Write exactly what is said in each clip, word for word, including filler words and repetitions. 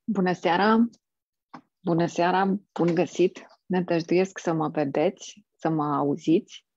Bună seara! Bună seara! Bun găsit! Nădăjduiesc să mă vedeți, să mă auziți.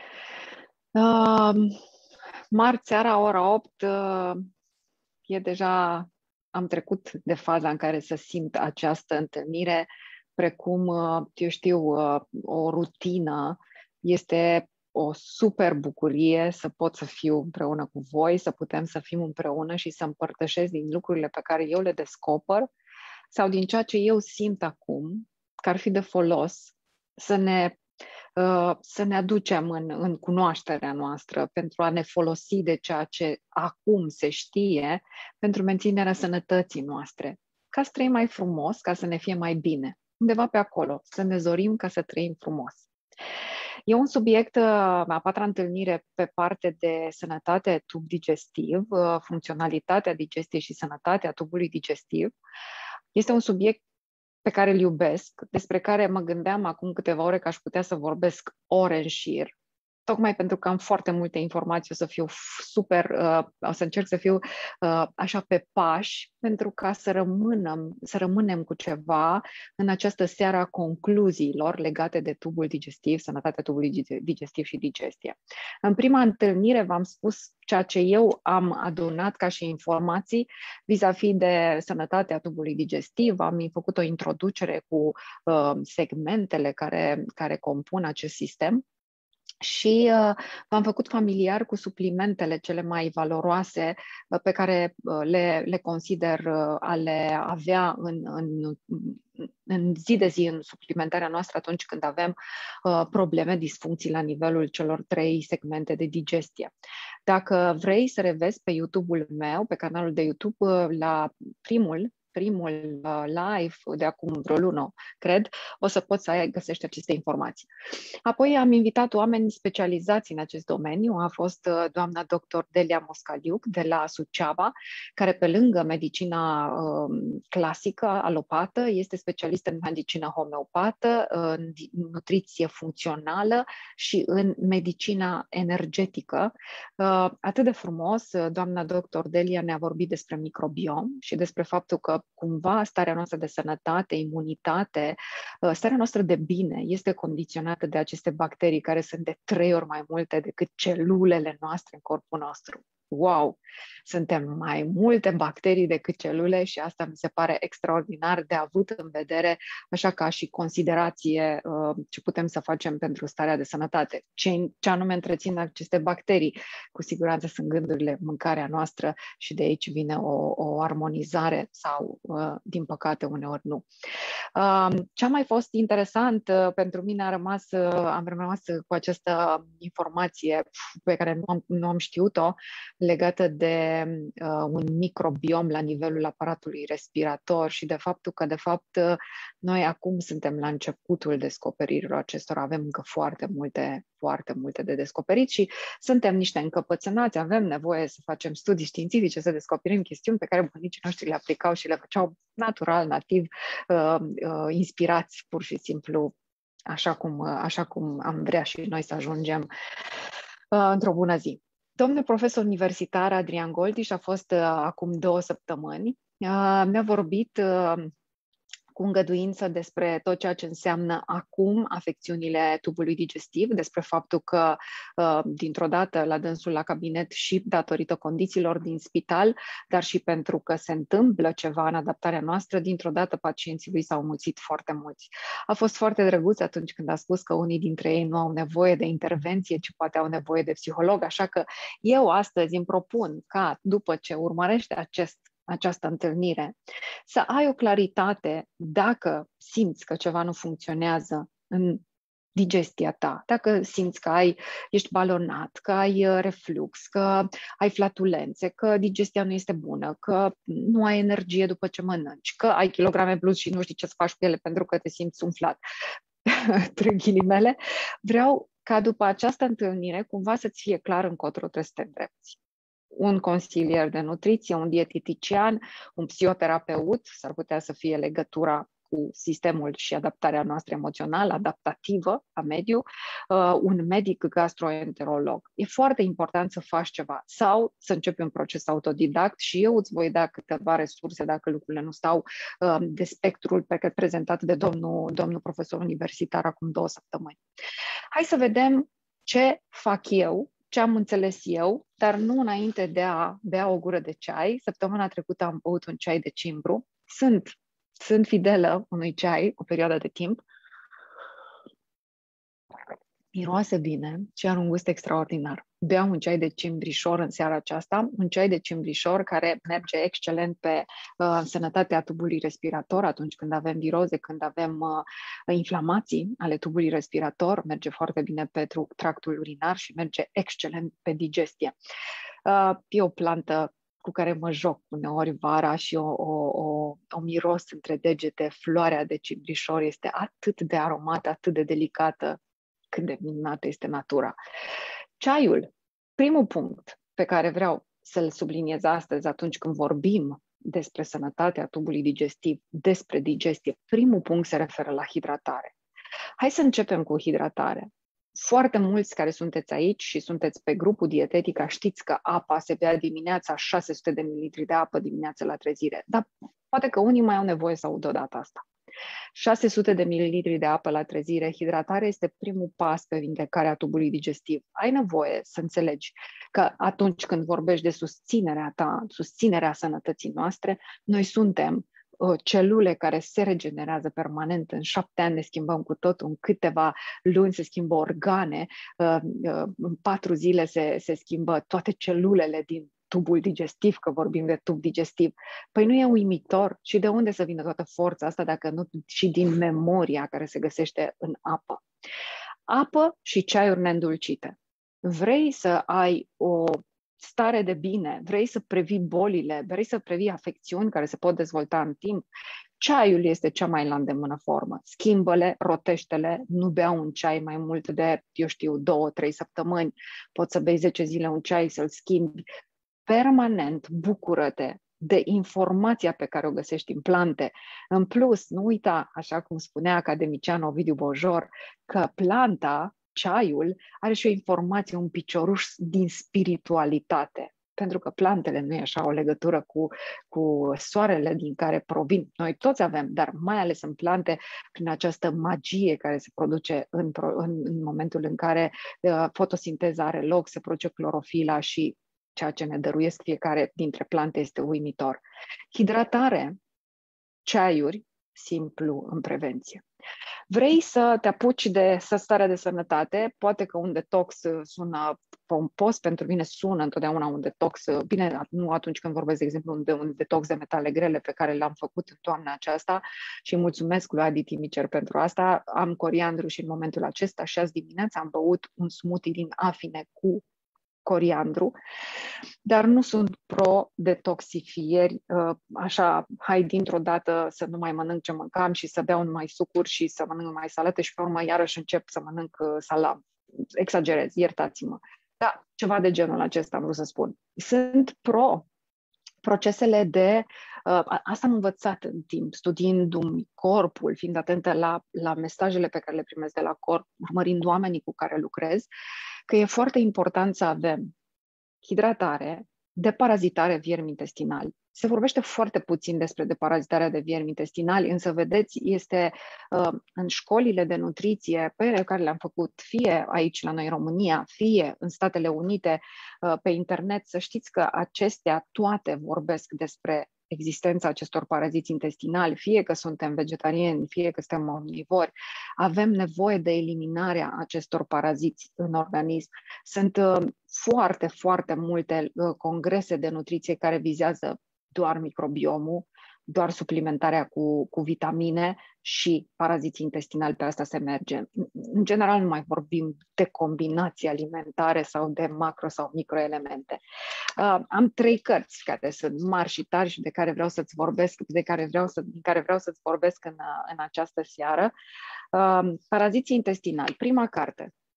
Uh, marți seara, ora opt, uh, e deja, am trecut de faza în care să simt această întâlnire, precum, uh, eu știu, uh, o rutină. Este o super bucurie să pot să fiu împreună cu voi, să putem să fim împreună și să împărtășesc din lucrurile pe care eu le descoper sau din ceea ce eu simt acum, că ar fi de folos să ne, uh, să ne aducem în, în cunoașterea noastră pentru a ne folosi de ceea ce acum se știe pentru menținerea sănătății noastre, ca să trăim mai frumos, ca să ne fie mai bine. Undeva pe acolo, să ne zorim ca să trăim frumos. E un subiect, a patra întâlnire pe parte de sănătate tub digestiv, funcționalitatea digestiei și sănătatea tubului digestiv. Este un subiect pe care îl iubesc, despre care mă gândeam acum câteva ore că aș putea să vorbesc ore în șir, tocmai pentru că am foarte multe informații, o să fiu super, uh, o să încerc să fiu uh, așa pe pași, pentru ca să rămânem, să rămânem cu ceva în această seară a concluziilor legate de tubul digestiv, sănătatea tubului digestiv și digestie. În prima întâlnire v-am spus ceea ce eu am adunat ca și informații vis-a-vis de sănătatea tubului digestiv, am făcut o introducere cu uh, segmentele care, care compun acest sistem. Și uh, v-am făcut familiar cu suplimentele cele mai valoroase uh, pe care uh, le, le consider uh, a le avea în, în, în zi de zi în suplimentarea noastră atunci când avem uh, probleme, disfuncții la nivelul celor trei segmente de digestie. Dacă vrei să revezi pe YouTube-ul meu, pe canalul de YouTube, uh, la primul primul uh, live de acum vreo lună, cred, o să poți să ai, găsești aceste informații. Apoi am invitat oameni specializați în acest domeniu. A fost uh, doamna doctor Delia Moscaliuc de la Suceava, care pe lângă medicina uh, clasică, alopată, este specialistă în medicină homeopată, în nutriție funcțională și în medicina energetică. Uh, atât de frumos, doamna doctor Delia ne-a vorbit despre microbiom și despre faptul că cumva starea noastră de sănătate, imunitate, starea noastră de bine este condiționată de aceste bacterii care sunt de trei ori mai multe decât celulele noastre în corpul nostru. Wow! Suntem mai multe bacterii decât celule și asta mi se pare extraordinar de avut în vedere, așa ca și considerație ce putem să facem pentru starea de sănătate. Ce, ce anume întrețin aceste bacterii? Cu siguranță sunt gândurile, mâncarea noastră și de aici vine o, o armonizare sau, din păcate, uneori nu. Ce a mai fost interesant pentru mine a rămas, am rămas cu această informație pe care nu am, nu am știut-o, legată de uh, un microbiom la nivelul aparatului respirator și de faptul că, de fapt, noi acum suntem la începutul descoperirilor acestora, avem încă foarte multe, foarte multe de descoperit și suntem niște încăpățânați, avem nevoie să facem studii științifice, să descoperim chestiuni pe care bunicii noștri le aplicau și le făceau natural, nativ, uh, uh, inspirați pur și simplu, așa cum, așa cum am vrea și noi să ajungem uh, într-o bună zi. Domnul profesor universitar Adrian Goldiș a fost uh, acum două săptămâni. Uh, mi-a vorbit uh, cu îngăduință despre tot ceea ce înseamnă acum afecțiunile tubului digestiv, despre faptul că uh, dintr-o dată la dânsul la cabinet și datorită condițiilor din spital, dar și pentru că se întâmplă ceva în adaptarea noastră, dintr-o dată pacienții lui s-au mulțit foarte mulți. A fost foarte drăguț atunci când a spus că unii dintre ei nu au nevoie de intervenție, ci poate au nevoie de psiholog, așa că eu astăzi îmi propun ca după ce urmărește acest această întâlnire, să ai o claritate dacă simți că ceva nu funcționează în digestia ta, dacă simți că ai, ești balonat, că ai reflux, că ai flatulențe, că digestia nu este bună, că nu ai energie după ce mănânci, că ai kilograme plus și nu știi ce să faci cu ele pentru că te simți umflat, între ghilimele, vreau ca după această întâlnire cumva să-ți fie clar încotro trebuie să te îndrepți. Un consilier de nutriție, un dietetician, un psihoterapeut, s-ar putea să fie legătura cu sistemul și adaptarea noastră emoțională, adaptativă la mediu, uh, un medic gastroenterolog. E foarte important să faci ceva sau să începi un proces autodidact și eu îți voi da câteva resurse dacă lucrurile nu stau uh, de spectrul pe care prezentat de domnul, domnul profesor universitar acum două săptămâni. Hai să vedem ce fac eu, ce am înțeles eu, dar nu înainte de a bea o gură de ceai. Săptămâna trecută am băut un ceai de cimbru. Sunt, sunt fidelă unui ceai o perioadă de timp. Miroase bine și are un gust extraordinar. Beau un ceai de cimbrișor în seara aceasta, un ceai de cimbrișor care merge excelent pe uh, sănătatea tubului respirator atunci când avem viroze, când avem uh, inflamații ale tubului respirator, merge foarte bine pe tractul urinar și merge excelent pe digestie. Uh, e o plantă cu care mă joc uneori vara și o, o, o, o miros între degete. Floarea de cimbrișor este atât de aromată, atât de delicată, cât de minunată este natura. Ceaiul, primul punct pe care vreau să-l subliniez astăzi atunci când vorbim despre sănătatea tubului digestiv, despre digestie, primul punct se referă la hidratare. Hai să începem cu hidratare. Foarte mulți care sunteți aici și sunteți pe grupul Dietetica știți că apa se bea dimineața, șase sute de mililitri de apă dimineața la trezire, dar poate că unii mai au nevoie să audă data asta. șase sute de mililitri de apă la trezire, hidratarea este primul pas pe vindecarea tubului digestiv. Ai nevoie să înțelegi că atunci când vorbești de susținerea ta, susținerea sănătății noastre, noi suntem uh, celule care se regenerează permanent. În șapte ani ne schimbăm cu totul, în câteva luni se schimbă organe, uh, uh, în patru zile se, se schimbă toate celulele din tubul digestiv, că vorbim de tub digestiv. Păi nu e uimitor? Și de unde să vină toată forța asta dacă nu și din memoria care se găsește în apă? Apă și ceaiuri neîndulcite. Vrei să ai o stare de bine, vrei să previi bolile, vrei să previi afecțiuni care se pot dezvolta în timp, ceaiul este cea mai la îndemână formă. Schimbă-le, rotește-le, nu bea un ceai mai mult de, eu știu, două, trei săptămâni. Poți să bei zece zile un ceai, să-l schimbi. Permanent bucură-te de informația pe care o găsești în plante. În plus, nu uita, așa cum spunea academicianul Ovidiu Bojor, că planta, ceaiul, are și o informație, un picioruș din spiritualitate. Pentru că plantele nu e așa o legătură cu, cu soarele din care provin. Noi toți avem, dar mai ales în plante, prin această magie care se produce în, în, în momentul în care uh, fotosinteza are loc, se produce clorofila și ceea ce ne dăruiesc fiecare dintre plante este uimitor. Hidratare, ceaiuri, simplu în prevenție. Vrei să te apuci de starea de sănătate, poate că un detox sună pompos, pentru mine sună întotdeauna un detox, bine, nu atunci când vorbesc, de exemplu, de un detox de metale grele pe care l-am făcut în toamna aceasta și mulțumesc lui Adi Timicer pentru asta. Am coriandru și în momentul acesta și azi dimineața am băut un smoothie din afine cu coriandru, dar nu sunt pro-detoxifieri, așa, hai dintr-o dată să nu mai mănânc ce mâncam și să beau numai sucuri și să mănânc numai salate și pe urmă iarăși încep să mănânc salam. Exagerez, iertați-mă. Da, ceva de genul acesta am vrut să spun. Sunt pro procesele de... Uh, asta am învățat în timp, studiindu-mi corpul, fiind atentă la, la mesajele pe care le primesc de la corp, urmărind oamenii cu care lucrez, că e foarte important să avem hidratare, deparazitare viermi intestinali. Se vorbește foarte puțin despre deparazitarea de viermi intestinali, însă, vedeți, este uh, în școlile de nutriție pe care le-am făcut fie aici la noi în România, fie în Statele Unite, uh, pe internet, să știți că acestea toate vorbesc despre existența acestor paraziți intestinali, fie că suntem vegetariani, fie că suntem omnivori, avem nevoie de eliminarea acestor paraziți în organism. Sunt uh, foarte, foarte multe uh, congrese de nutriție care vizează doar microbiomul, doar suplimentarea cu, cu vitamine și paraziții intestinali, pe asta se merge. În general nu mai vorbim de combinații alimentare sau de macro sau microelemente. Uh, am trei cărți care sunt mari și tari și de care vreau să-ți vorbesc, de care vreau să, din care vreau să-ți vorbesc în, în această seară. Uh, Paraziții intestinali, prima carte.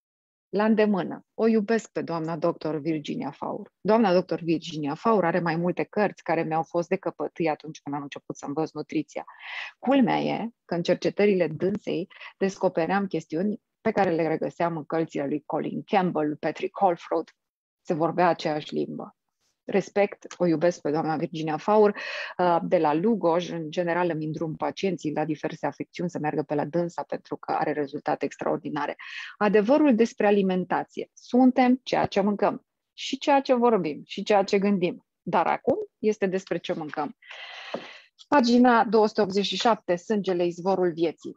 la îndemână. O iubesc pe doamna doctor Virginia Faur. Doamna doctor Virginia Faur are mai multe cărți care mi-au fost de căpătâi atunci când am început să învăț nutriția. Culmea e că în cercetările dânsei descopeream chestiuni pe care le regăseam în cărțile lui Colin Campbell, Patrick Holford. Se vorbea aceeași limbă. Respect, o iubesc pe doamna Virginia Faur. De la Lugoj, în general îmi îndrum pacienții la diverse afecțiuni să meargă pe la dânsa pentru că are rezultate extraordinare. Adevărul despre alimentație. Suntem ceea ce mâncăm și ceea ce vorbim și ceea ce gândim. Dar acum este despre ce mâncăm. Pagina două sute optzeci și șapte. Sângele, izvorul vieții.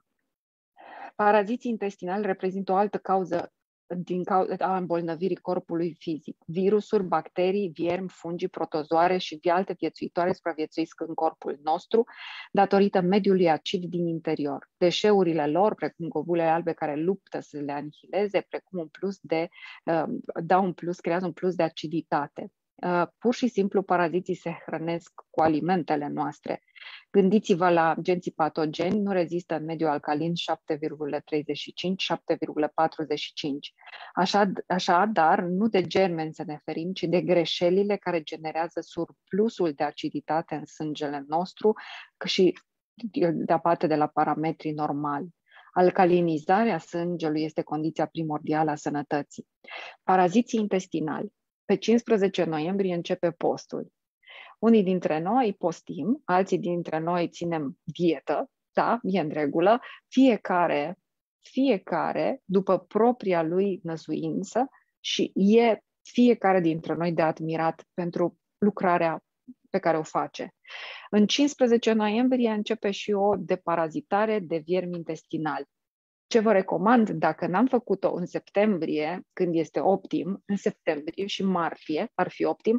Paraziții intestinali reprezintă o altă cauză din cauza îmbolnăvirii corpului fizic. Virusuri, bacterii, viermi, fungi, protozoare și alte viețuitoare supraviețuiesc în corpul nostru datorită mediului acid din interior. Deșeurile lor, precum globulele albe care luptă să le anihileze, precum un plus de, uh, dau un plus, creează un plus de aciditate. Uh, pur și simplu, paraziții se hrănesc cu alimentele noastre. Gândiți-vă la agenții patogeni, nu rezistă în mediul alcalin șapte virgulă treizeci și cinci - șapte virgulă patruzeci și cinci. Așa, așadar, nu de germeni să ne ferim, ci de greșelile care generează surplusul de aciditate în sângele nostru și de aparte de la parametrii normali. Alcalinizarea sângelui este condiția primordială a sănătății. Paraziții intestinali. Pe cincisprezece noiembrie începe postul. Unii dintre noi postim, alții dintre noi ținem dietă, da, e în regulă, fiecare, fiecare după propria lui năzuință și e fiecare dintre noi de admirat pentru lucrarea pe care o face. În cincisprezece noiembrie începe și o deparazitare de viermi intestinali. Ce vă recomand, dacă n-am făcut-o în septembrie, când este optim, în septembrie și martie ar fi optim,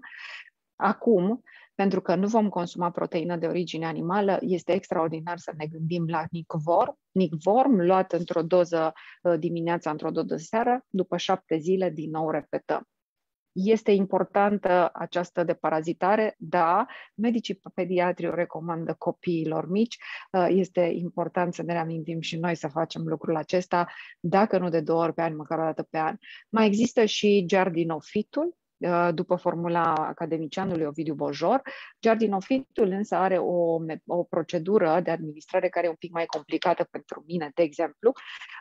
acum, pentru că nu vom consuma proteină de origine animală, este extraordinar să ne gândim la Nicvorm. Nicvorm luat într-o doză dimineața, într-o doză seară, după șapte zile din nou repetăm. Este importantă această deparazitare, da, medicii pediatri o recomandă copiilor mici, este important să ne reamintim și noi să facem lucrul acesta, dacă nu de două ori pe an, măcar o dată pe an. Mai există și giardinofitul, după formula academicianului Ovidiu Bojor. Giardinofitul însă are o, o procedură de administrare care e un pic mai complicată pentru mine, de exemplu,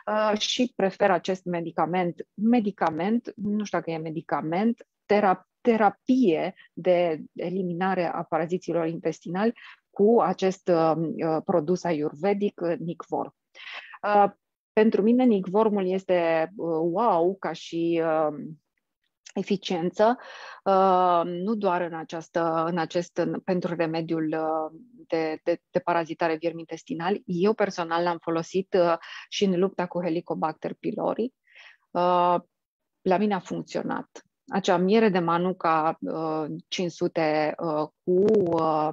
și prefer acest medicament, medicament, nu știu dacă e medicament, terap, terapie de eliminare a paraziților intestinali cu acest uh, produs ayurvedic, Nicvorm. Uh, pentru mine Nicvormul este uh, wow ca și uh, eficiență, uh, nu doar în, această, în acest, în, pentru remediul uh, de, de, de parazitare viermi intestinali. Eu personal l-am folosit uh, și în lupta cu Helicobacter pylori. Uh, la mine a funcționat. Acea miere de manuka uh, cinci sute uh, cu uh,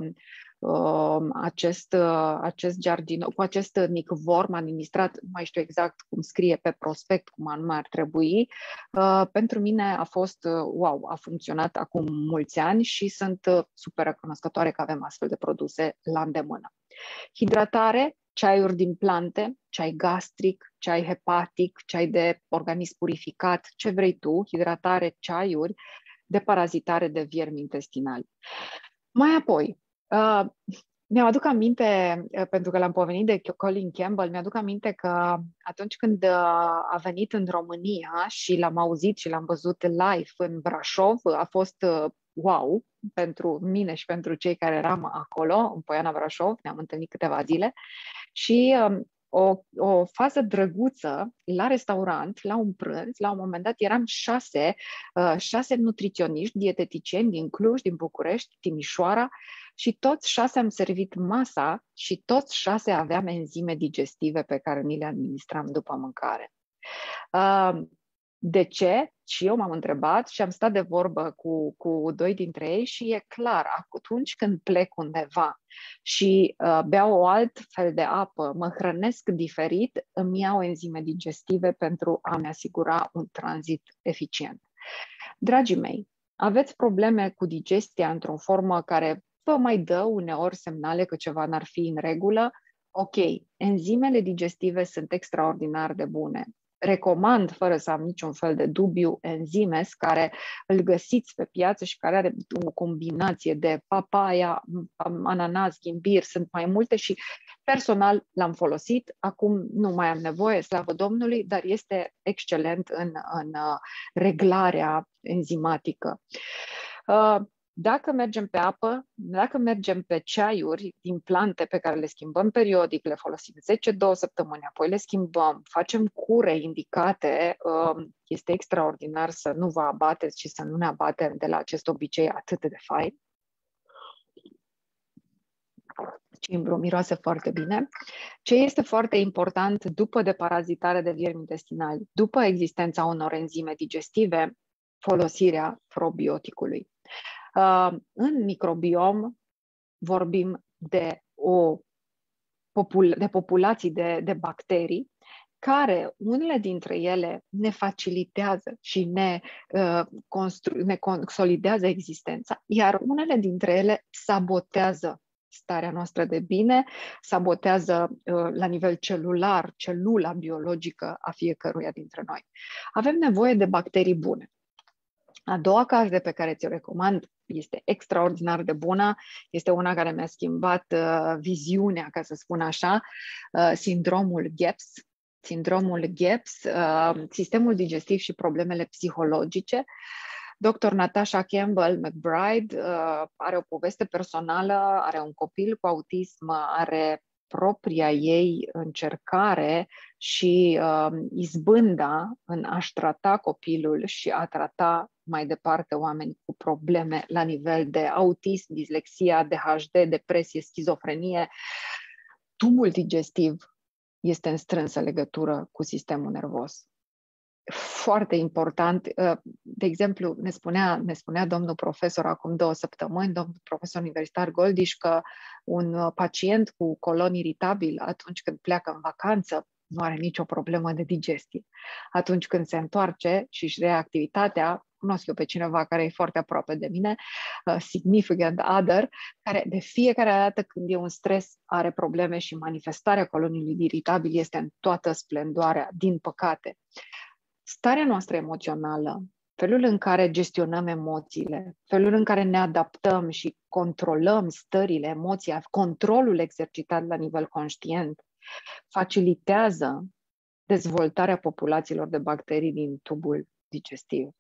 uh, acest, uh, acest giardino, cu acest Nicvorm administrat, nu mai știu exact cum scrie pe prospect, cum anume ar trebui, uh, pentru mine a fost uh, wow, a funcționat acum mulți ani și sunt uh, super recunoscătoare că avem astfel de produse la îndemână. Hidratare, ceaiuri din plante, ceai gastric, ceai hepatic, ceai de organism purificat, ce vrei tu, hidratare, ceaiuri, deparazitare de viermi intestinali. Mai apoi, uh, mi-am aduc aminte, uh, pentru că l-am pomenit de Colin Campbell, mi-aduc aminte că atunci când uh, a venit în România și l-am auzit și l-am văzut live în Brașov, a fost uh, wow pentru mine și pentru cei care eram acolo, în Poiana Brașov, ne-am întâlnit câteva zile și um, o, o fază drăguță la restaurant, la un prânz, la un moment dat eram șase, uh, șase nutriționiști, dieteticieni din Cluj, din București, Timișoara și toți șase am servit masa și toți șase aveam enzime digestive pe care ni le administram după mâncare. Uh, De ce? Și eu m-am întrebat și am stat de vorbă cu, cu doi dintre ei și e clar, atunci când plec undeva și uh, beau o alt fel de apă, mă hrănesc diferit, îmi iau enzime digestive pentru a-mi asigura un tranzit eficient. Dragii mei, aveți probleme cu digestia într-o formă care vă mai dă uneori semnale că ceva n-ar fi în regulă? Ok, enzimele digestive sunt extraordinar de bune. recomand, fără să am niciun fel de dubiu, Enzimes, care îl găsiți pe piață și care are o combinație de papaya, ananas, ghimbir, sunt mai multe și personal l-am folosit. Acum nu mai am nevoie, slavă Domnului, dar este excelent în, în reglarea enzimatică. Dacă mergem pe apă, dacă mergem pe ceaiuri din plante pe care le schimbăm periodic, le folosim zece două săptămâni, apoi le schimbăm, facem cure indicate, este extraordinar să nu vă abateți și să nu ne abatem de la acest obicei atât de fain. Cimbru miroase foarte bine. Ce este foarte important după deparazitare de viermi intestinali, după existența unor enzime digestive, folosirea probioticului. Uh, în microbiom vorbim de, o popul- de populații de, de bacterii care, unele dintre ele, ne facilitează și ne, uh, constru- ne consolidează existența, iar unele dintre ele sabotează starea noastră de bine, sabotează uh, la nivel celular, celula biologică a fiecăruia dintre noi. Avem nevoie de bacterii bune. A doua carte pe care ți-o recomand este extraordinar de bună, este una care mi-a schimbat uh, viziunea, ca să spun așa, uh, sindromul G E P S. Sindromul G E P S, uh, sistemul digestiv și problemele psihologice. doctor Natasha Campbell McBride uh, are o poveste personală, are un copil cu autism, are propria ei încercare și uh, izbânda în a-și trata copilul și a trata mai departe oameni cu probleme la nivel de autism, dislexia, A D H D, depresie, schizofrenie. Tubul digestiv este în strânsă legătură cu sistemul nervos. Foarte important, de exemplu, ne spunea, ne spunea domnul profesor acum două săptămâni, domnul profesor universitar Goldiș, că un pacient cu colon iritabil, atunci când pleacă în vacanță, nu are nicio problemă de digestie. Atunci când se întoarce și își reia activitatea, cunosc eu pe cineva care e foarte aproape de mine, uh, significant other, care de fiecare dată când e un stres are probleme și manifestarea colonului iritabil este în toată splendoarea, din păcate. Starea noastră emoțională, felul în care gestionăm emoțiile, felul în care ne adaptăm și controlăm stările, emoția, controlul exercitat la nivel conștient, facilitează dezvoltarea populațiilor de bacterii din tubul digestiv.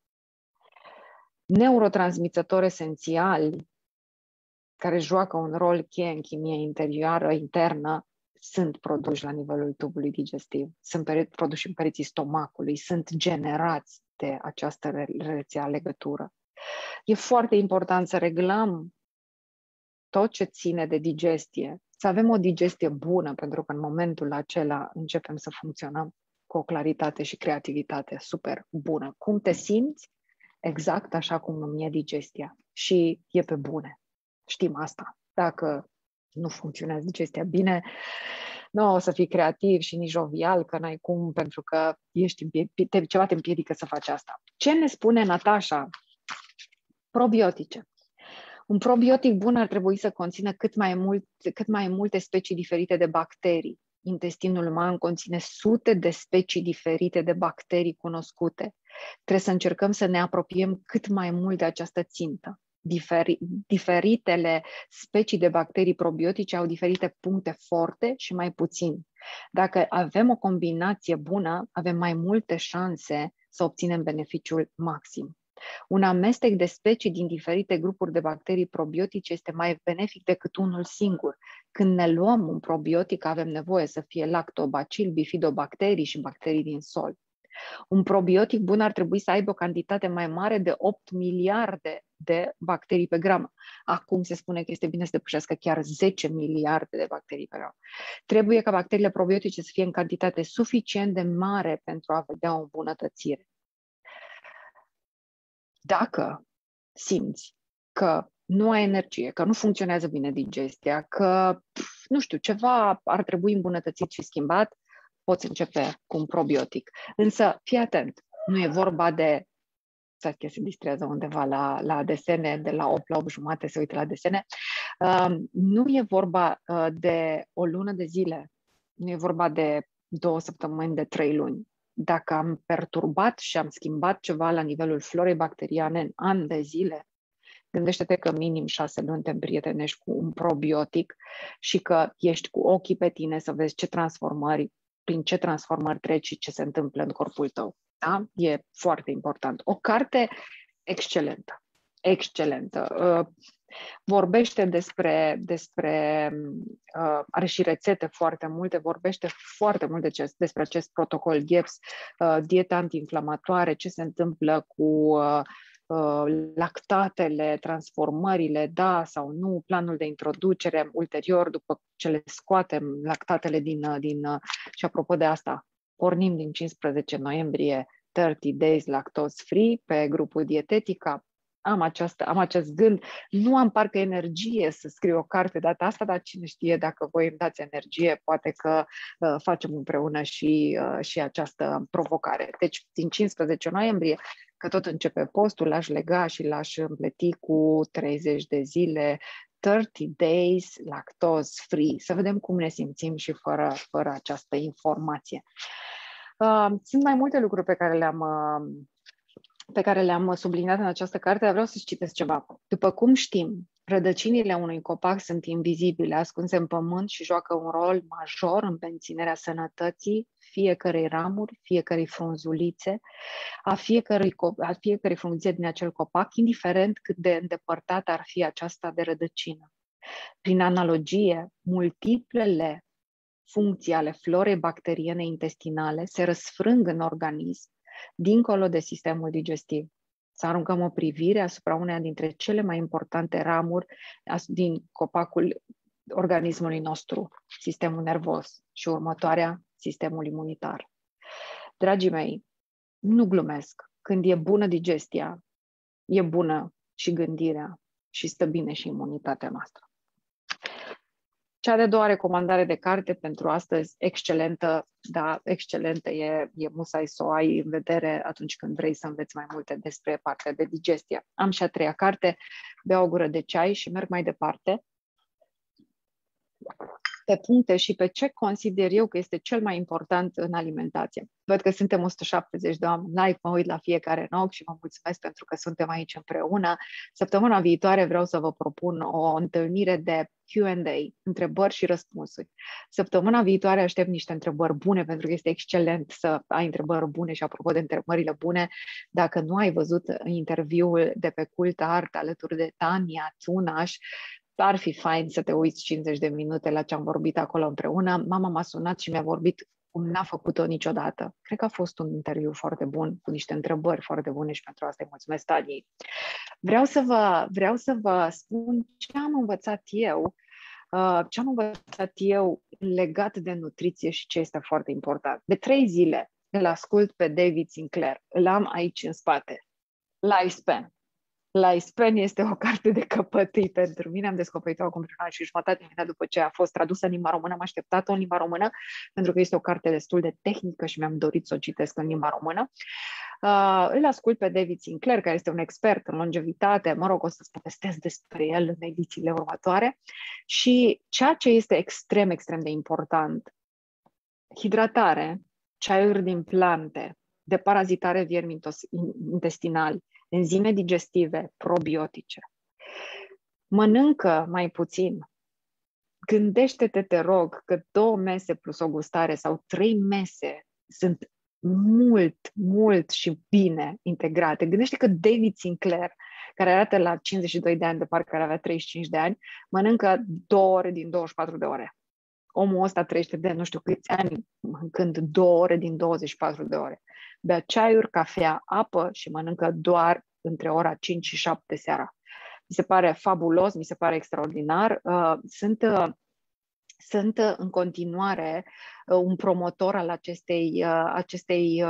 Neurotransmițători esențiali care joacă un rol cheie în chimie interioară, internă, sunt produși la nivelul tubului digestiv, sunt produși în pereții stomacului, sunt generați de această rețea, legătură. E foarte important să reglăm tot ce ține de digestie, să avem o digestie bună, pentru că în momentul acela începem să funcționăm cu o claritate și creativitate super bună. Cum te simți? Exact așa cum îmi e digestia. Și e pe bune. Știm asta. Dacă nu funcționează digestia bine, nu o să fii creativ și nici jovial, că n-ai cum, pentru că ești împied- ceva te împiedică să faci asta. Ce ne spune Natasha? Probiotice. Un probiotic bun ar trebui să conțină cât mai, mult, cât mai multe specii diferite de bacterii. Intestinul uman conține sute de specii diferite de bacterii cunoscute. Trebuie să încercăm să ne apropiem cât mai mult de această țintă. Diferi, diferitele specii de bacterii probiotice au diferite puncte forte și mai puțini. Dacă avem o combinație bună, avem mai multe șanse să obținem beneficiul maxim. Un amestec de specii din diferite grupuri de bacterii probiotice este mai benefic decât unul singur. Când ne luăm un probiotic, avem nevoie să fie lactobacil, bifidobacterii și bacterii din sol. Un probiotic bun ar trebui să aibă o cantitate mai mare de opt miliarde de bacterii pe gram. Acum se spune că este bine să depășească chiar zece miliarde de bacterii pe gram. Trebuie ca bacteriile probiotice să fie în cantitate suficient de mare pentru a vedea o îmbunătățire. Dacă simți că nu ai energie, că nu funcționează bine digestia, că, nu știu, ceva ar trebui îmbunătățit și schimbat, poți începe cu un probiotic. Însă, fii atent, nu e vorba de, Saskia se distrează undeva la, la desene, de la opt la opt jumate se uită la desene, uh, nu e vorba uh, de o lună de zile, nu e vorba de două săptămâni, de trei luni. dacă am perturbat și am schimbat ceva la nivelul florei bacteriane în ani de zile, gândește-te că minim șase luni te împrietenești cu un probiotic și că ești cu ochii pe tine să vezi ce transformări, prin ce transformări treci și ce se întâmplă în corpul tău. Da? E foarte important. O carte excelentă. Excelentă. Uh, vorbește despre, despre uh, are și rețete foarte multe, vorbește foarte mult de ce, despre acest protocol GEPS, uh, dieta antiinflamatoare, ce se întâmplă cu uh, uh, lactatele, transformările, da sau nu, planul de introducere, ulterior, după ce le scoatem lactatele din, uh, din uh, și apropo de asta, pornim din cincisprezece noiembrie treizeci days lactose free pe grupul Dietetica. Am, această, am acest gând, nu am parcă energie să scriu o carte data asta, dar cine știe, dacă voi îmi dați energie, poate că uh, facem împreună și, uh, și această provocare. Deci, din cincisprezece noiembrie, că tot începe postul, l-aș lega și l-aș împleti cu treizeci de zile, treizeci days lactose free, să vedem cum ne simțim și fără, fără această informație. Uh, sunt mai multe lucruri pe care le-am... Uh, pe care le-am subliniat în această carte, dar vreau să-ți citesc ceva. După cum știm, rădăcinile unui copac sunt invizibile, ascunse în pământ și joacă un rol major în menținerea sănătății fiecărei ramuri, fiecărei frunzulițe, a fiecărui, a fiecărei frunzițe din acel copac, indiferent cât de îndepărtată ar fi aceasta de rădăcină. Prin analogie, multiplele funcții ale florei bacteriene intestinale se răsfrâng în organism, dincolo de sistemul digestiv. Să aruncăm o privire asupra uneia dintre cele mai importante ramuri din copacul organismului nostru, sistemul nervos, și următoarea, sistemul imunitar. Dragii mei, nu glumesc. Când e bună digestia, e bună și gândirea și stă bine și imunitatea noastră. Cea de-a doua recomandare de carte pentru astăzi, excelentă, da, excelentă, e, e musai să o ai în vedere atunci când vrei să înveți mai multe despre partea de digestie. Am și a treia carte, Bea o gură de ceai și merg mai departe pe puncte și pe ce consider eu că este cel mai important în alimentație. Văd că suntem o sută șaptezeci de oameni live, mă uit la fiecare în ochi și vă mulțumesc pentru că suntem aici împreună. Săptămâna viitoare vreau să vă propun o întâlnire de Q and A, întrebări și răspunsuri. Săptămâna viitoare aștept niște întrebări bune, pentru că este excelent să ai întrebări bune și apropo de întrebările bune, dacă nu ai văzut interviul de pe Cult Art alături de Tania Tunaș, ar fi fain să te uiți cincizeci de minute la ce am vorbit acolo împreună. Mama m-a sunat și mi-a vorbit cum n-a făcut-o niciodată. Cred că a fost un interviu foarte bun, cu niște întrebări foarte bune și pentru asta îi mulțumesc, Tanii. Vreau să vă, vreau să vă spun ce am învățat eu, ce am învățat eu legat de nutriție și ce este foarte important. De trei zile îl ascult pe David Sinclair, îl am aici în spate. Lifespan. Lifespan este o carte de căpătâi pentru mine. Am descoperit-o acum un an și jumătate, imediat după ce a fost tradusă în limba română. Am așteptat-o în limba română pentru că este o carte destul de tehnică și mi-am dorit să o citesc în limba română. Uh, îl ascult pe David Sinclair, care este un expert în longevitate. Mă rog, o să-ți povestesc despre el în edițiile următoare. Și ceea ce este extrem, extrem de important, hidratare, ceaiuri din plante, deparazitare viermi intestinali, enzime digestive, probiotice. Mănâncă mai puțin. Gândește-te, te rog, că două mese plus o gustare sau trei mese sunt mult, mult și bine integrate. Gândește că David Sinclair, care arată la cincizeci și doi de ani, de parcă avea treizeci și cinci de ani, mănâncă două ore din douăzeci și patru de ore. Omul ăsta trăiește de nu știu câți ani, mâncând două ore din douăzeci și patru de ore. Bea ceaiuri, cafea, apă și mănâncă doar între ora cinci și șapte seara. Mi se pare fabulos, mi se pare extraordinar. Sunt, sunt în continuare un promotor al acestei, acestei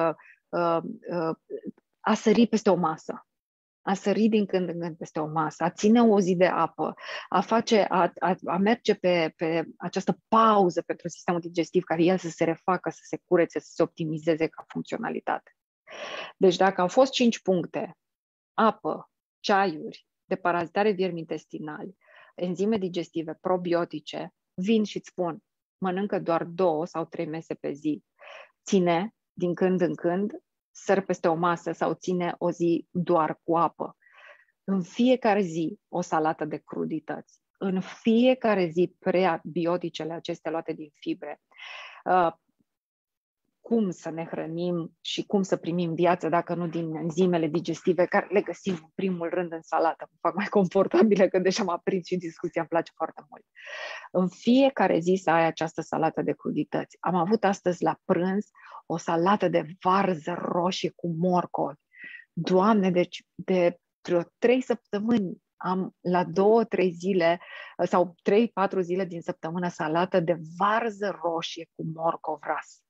a sări peste o masă. A sări din când în când peste o masă, a ține o zi de apă, a, face, a, a, a merge pe, pe această pauză pentru sistemul digestiv, care el să se refacă, să se curețe, să se optimizeze ca funcționalitate. Deci dacă au fost cinci puncte, apă, ceaiuri, deparazitare viermi intestinali, enzime digestive, probiotice, vin și îți spun, mănâncă doar două sau trei mese pe zi. Ține din când în când, sări peste o masă sau ține o zi doar cu apă. În fiecare zi o salată de crudități. În fiecare zi prebioticele acestea luate din fibre. Uh, cum să ne hrănim și cum să primim viață dacă nu din enzimele digestive care le găsim în primul rând în salată. Mă fac mai confortabilă că deja m-a prins și discuția, îmi place foarte mult. În fiecare zi să ai această salată de crudități. Am avut astăzi la prânz o salată de varză roșie cu morcovi. Doamne, deci de vreo trei săptămâni am la două, trei zile sau trei, patru zile din săptămână salată de varză roșie cu morcov ras.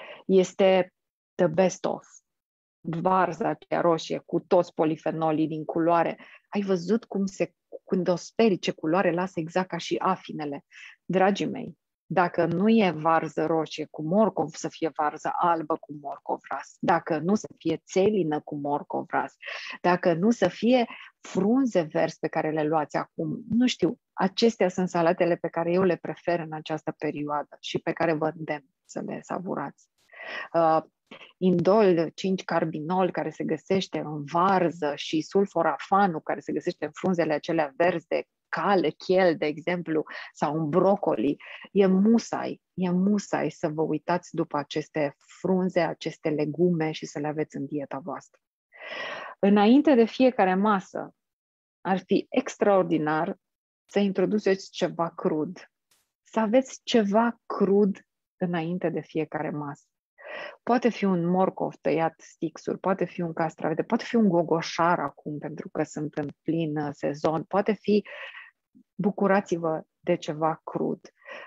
Este the best of. Varza aceea roșie cu toți polifenolii din culoare. Ai văzut cum se, când o speri, ce culoare lasă exact ca și afinele. Dragii mei, dacă nu e varză roșie cu morcov, să fie varză albă cu morcov ras. Dacă nu, să fie țelină cu morcov ras. Dacă nu, să fie frunze verzi pe care le luați acum. Nu știu, acestea sunt salatele pe care eu le prefer în această perioadă și pe care vă îndemn să le savurați. Uh, indol cinci carbinol care se găsește în varză și sulforafanul care se găsește în frunzele acelea verzi de cale, chel, de exemplu, sau în brocoli, e musai, e musai să vă uitați după aceste frunze, aceste legume și să le aveți în dieta voastră. Înainte de fiecare masă, ar fi extraordinar să introduceți ceva crud, să aveți ceva crud înainte de fiecare masă. Poate fi un morcov tăiat stixuri, poate fi un castravete, poate fi un gogoșar acum pentru că sunt în plin sezon, poate fi, bucurați-vă de ceva crud.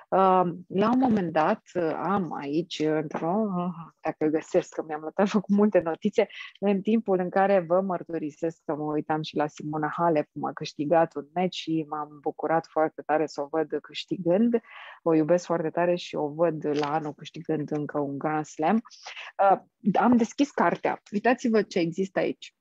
La un moment dat am aici, într-o, dacă găsesc, că mi-am notat, făcut multe notițe, în timpul în care vă mărturisesc că mă uitam și la Simona Halep, cum a câștigat un meci și m-am bucurat foarte tare să o văd câștigând. O iubesc foarte tare și o văd la anul câștigând încă un Grand Slam. Am deschis cartea. Uitați-vă ce există aici.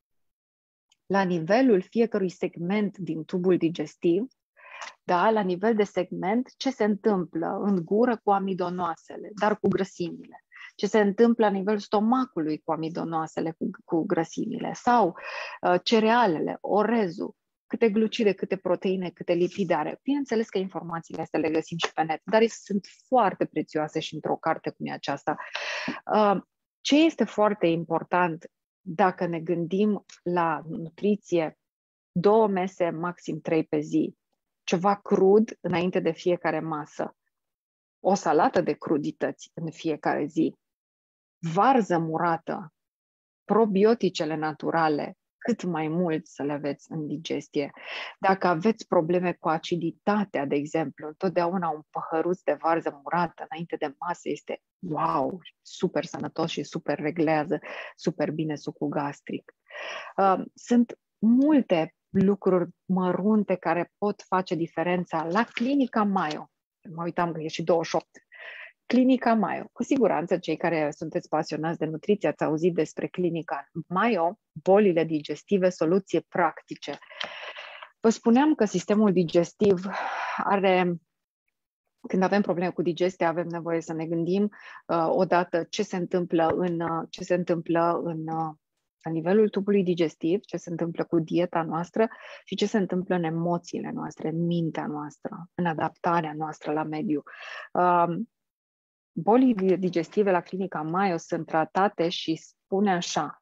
La nivelul fiecărui segment din tubul digestiv, da, la nivel de segment, ce se întâmplă în gură cu amidonoasele, dar cu grăsimile, ce se întâmplă la nivelul stomacului cu amidonoasele, cu, cu grăsimile, sau uh, cerealele, orezul, câte glucide, câte proteine, câte lipide are. Bineînțeles că informațiile astea le găsim și pe net, dar sunt foarte prețioase și într-o carte cum e aceasta. Uh, ce este foarte important dacă ne gândim la nutriție, două mese, maxim trei pe zi, ceva crud înainte de fiecare masă, o salată de crudități în fiecare zi, varză murată, probioticele naturale, cât mai mult să le aveți în digestie. Dacă aveți probleme cu aciditatea, de exemplu, întotdeauna un păhăruț de varză murată înainte de masă este wow, super sănătos și super reglează super bine sucul gastric. Uh, sunt multe lucruri mărunte care pot face diferența. La Clinica Mayo, mă uitam că e și douăzeci și opt, Clinica Mayo, cu siguranță cei care sunteți pasionați de nutriție ați auzit despre Clinica Mayo, bolile digestive, soluții practice. Vă spuneam că sistemul digestiv are, când avem probleme cu digestia, avem nevoie să ne gândim uh, odată ce se întâmplă în, uh, ce se întâmplă în uh, la nivelul tubului digestiv, ce se întâmplă cu dieta noastră și ce se întâmplă în emoțiile noastre, în mintea noastră, în adaptarea noastră la mediu. Uh, bolile digestive la Clinica Mayo sunt tratate și spune așa: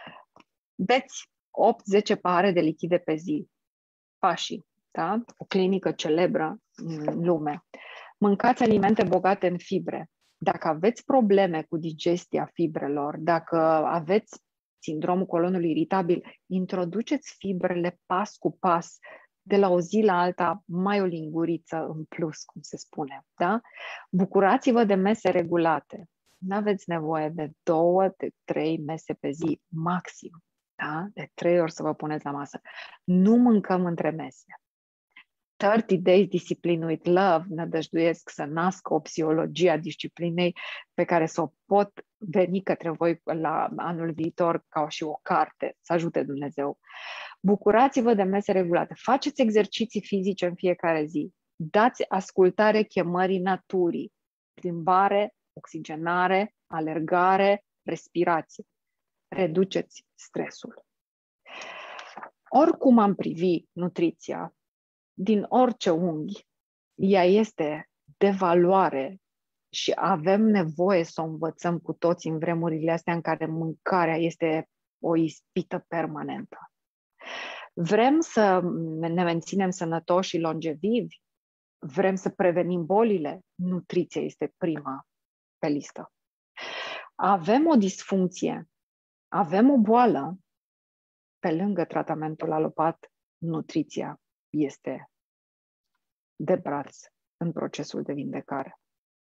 beți opt zece pahare de lichide pe zi, pașii, da? O clinică celebră în lume. Mâncați alimente bogate în fibre. Dacă aveți probleme cu digestia fibrelor, dacă aveți sindromul colonului iritabil, introduceți fibrele pas cu pas, de la o zi la alta, mai o linguriță în plus, cum se spune. Da? Bucurați-vă de mese regulate. Nu aveți nevoie de două, de trei mese pe zi, maxim. Da? De trei ori să vă puneți la masă. Nu mâncăm între mese. treizeci Days Discipline with Love nădăjduiesc să nască o psihologie a disciplinei pe care să o pot veni către voi la anul viitor ca și o carte, să ajute Dumnezeu. Bucurați-vă de mese regulate, faceți exerciții fizice în fiecare zi, dați ascultare chemării naturii, plimbare, oxigenare, alergare, respirație, reduceți stresul. Oricum am privit nutriția, din orice unghi, ea este de valoare și avem nevoie să o învățăm cu toți în vremurile astea în care mâncarea este o ispită permanentă. Vrem să ne menținem sănătoși și longevivi? Vrem să prevenim bolile? Nutriția este prima pe listă. Avem o disfuncție, avem o boală, pe lângă tratamentul alopat, nutriția este de braț în procesul de vindecare.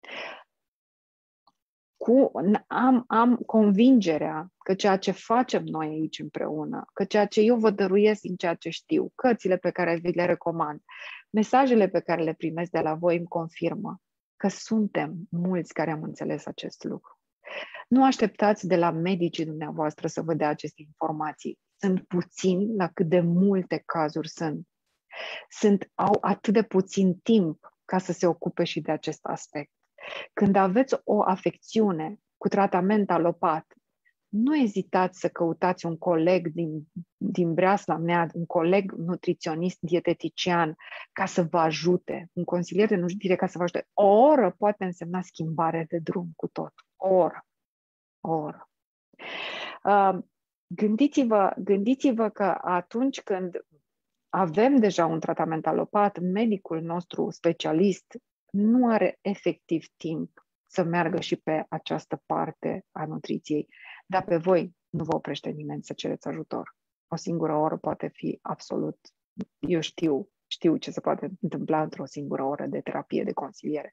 Cu, am, am convingerea că ceea ce facem noi aici împreună, că ceea ce eu vă dăruiesc din ceea ce știu, cărțile pe care vi le recomand, mesajele pe care le primesc de la voi îmi confirmă că suntem mulți care am înțeles acest lucru. Nu așteptați de la medicii dumneavoastră să vă dea aceste informații. Sunt puțini la cât de multe cazuri sunt. Sunt, au atât de puțin timp ca să se ocupe și de acest aspect. Când aveți o afecțiune cu tratament alopat, nu ezitați să căutați un coleg din, din breasla mea, un coleg nutriționist, dietetician, ca să vă ajute, un consilier de nutriție ca să vă ajute. O oră poate însemna schimbare de drum cu tot. O oră. O oră. Uh, gândiți-vă, gândiți-vă că atunci când avem deja un tratament alopat, medicul nostru specialist nu are efectiv timp să meargă și pe această parte a nutriției. Dar pe voi nu vă oprește nimeni să cereți ajutor. O singură oră poate fi absolut... Eu știu, știu ce se poate întâmpla într-o singură oră de terapie, de consiliere.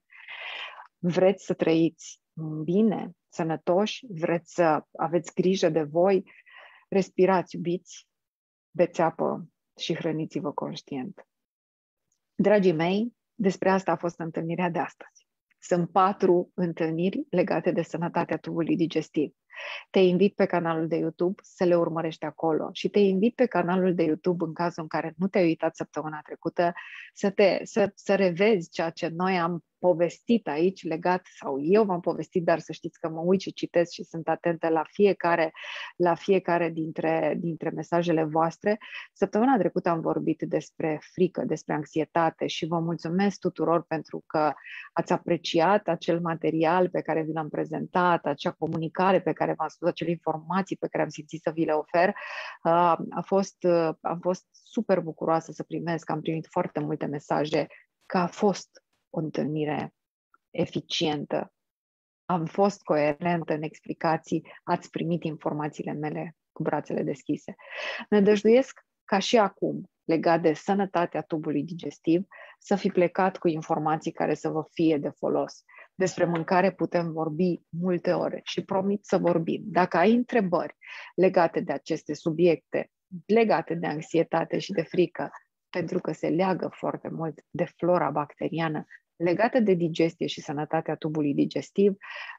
Vreți să trăiți bine, sănătoși, vreți să aveți grijă de voi, respirați, iubiți, beți apă și hrăniți-vă conștient. Dragii mei, despre asta a fost întâlnirea de astăzi. Sunt patru întâlniri legate de sănătatea tubului digestiv. Te invit pe canalul de YouTube să le urmărești acolo și te invit pe canalul de YouTube, în cazul în care nu te-ai uitat săptămâna trecută, să, te, să, să revezi ceea ce noi am povestit aici legat, sau eu v-am povestit, dar să știți că mă uit și citesc și sunt atentă la fiecare, la fiecare dintre, dintre mesajele voastre. Săptămâna trecută am vorbit despre frică, despre anxietate și vă mulțumesc tuturor pentru că ați apreciat acel material pe care vi l-am prezentat, acea comunicare pe care v-am spus, acele informații pe care am simțit să vi le ofer. A fost, am fost super bucuroasă să primesc, am primit foarte multe mesaje că a fost o întâlnire eficientă. Am fost coerentă în explicații, ați primit informațiile mele cu brațele deschise. Nădăjduiesc ca și acum, legat de sănătatea tubului digestiv, să fi plecat cu informații care să vă fie de folos. Despre mâncare putem vorbi multe ore și promit să vorbim. Dacă ai întrebări legate de aceste subiecte, legate de anxietate și de frică, pentru că se leagă foarte mult de flora bacteriană, legată de digestie și sănătatea tubului digestiv,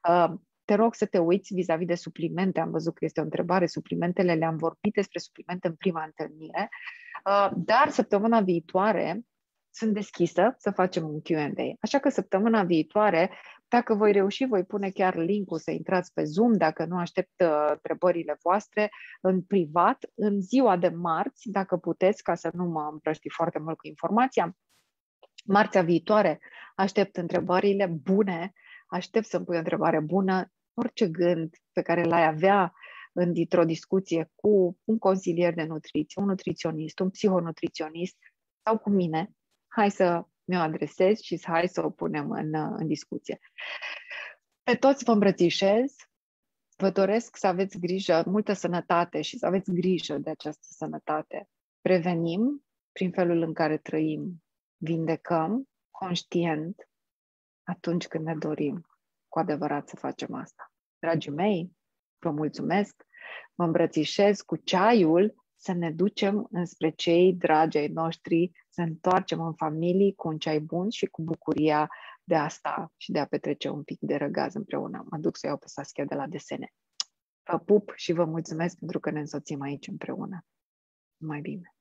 te rog să te uiți vis-a-vis de suplimente. Am văzut că este o întrebare, suplimentele, le-am vorbit despre suplimente în prima întâlnire, dar săptămâna viitoare sunt deschisă să facem un Q and A. Așa că săptămâna viitoare, dacă voi reuși, voi pune chiar link-ul să intrați pe Zoom, dacă nu aștept întrebările voastre în privat, în ziua de marți, dacă puteți, ca să nu mă împrăști foarte mult cu informația. Marțea viitoare aștept întrebările bune, aștept să-mi pui o întrebare bună, orice gând pe care l-ai avea într-o discuție cu un consilier de nutriție, un nutriționist, un psihonutriționist sau cu mine, hai să mi-o adresez și hai să o punem în, în discuție. Pe toți vă îmbrățișez, vă doresc să aveți grijă, multă sănătate și să aveți grijă de această sănătate. Prevenim prin felul în care trăim, vindecăm conștient atunci când ne dorim cu adevărat să facem asta. Dragii mei, vă mulțumesc, vă îmbrățișez cu ceaiul să ne ducem înspre cei dragi ai noștri, să ne întoarcem în familii cu un ceai bun și cu bucuria de a sta și de a petrece un pic de răgaz împreună. Mă duc să iau pe Saskia de la desene. Vă pup și vă mulțumesc pentru că ne însoțim aici împreună. Mai bine!